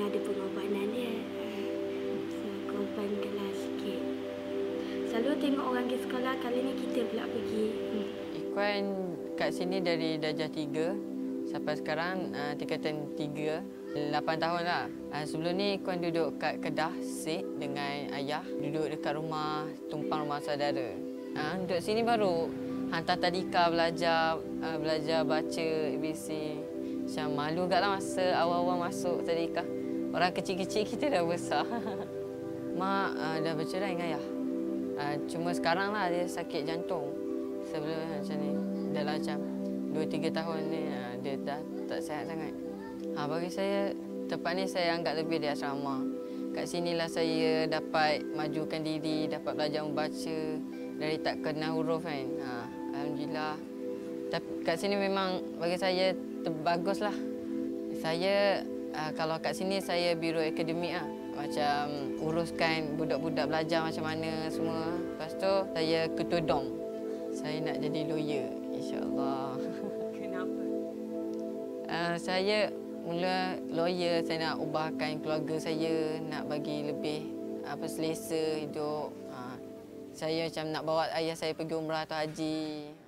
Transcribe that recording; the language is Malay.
kena ada pengorbanan dia. So, korbankanlah sikit. Selalu tengok orang pergi sekolah, kali ni kita pula pergi. Ikuan kat sini dari darjah 3 sampai sekarang tingkatan 3, 8 tahun lah. Sebelum ni Ikuan duduk kat Kedah, Sik dengan ayah. Duduk dekat rumah, tumpang rumah saudara. Duduk sini baru hantar tadika belajar baca ABC. Macam malu kat lah masa awal-awal masuk tadika. Orang kecil-kecil kita dah besar. Mak dah bercerai dengan ayah. Cuma sekarang lah dia sakit jantung. Sebelum macam ni, dalam macam 2-3 tahun ni dia dah tak sihat sangat. Bagi saya, tempat ni saya anggap lebih dari asrama. Kat sinilah saya dapat majukan diri, dapat belajar membaca dari tak kenal huruf kan. Alhamdulillah. Tapi kat sini memang bagi saya baguslah. Saya kalau kat sini saya biro akademik lah. Macam uruskan budak-budak belajar macam mana semua. Lepas tu saya ketua DOM. Saya nak jadi lawyer, insya-Allah. Kenapa? Saya mula lawyer, saya nak ubahkan keluarga saya, nak bagi lebih selesa hidup. Saya macam nak bawa ayah saya pergi umrah atau haji.